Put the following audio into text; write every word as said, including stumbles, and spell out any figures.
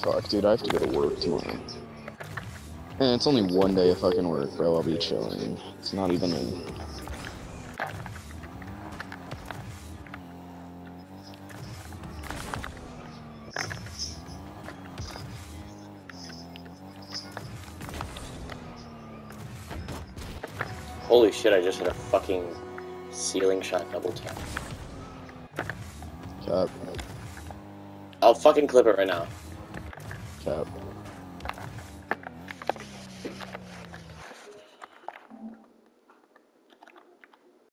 Fuck, dude, I have to go to work tomorrow. And it's only one day of fucking work, bro. I'll be chilling. It's not even a... Holy shit, I just hit a fucking ceiling shot double tap. Cap. I'll fucking clip it right now. Cap.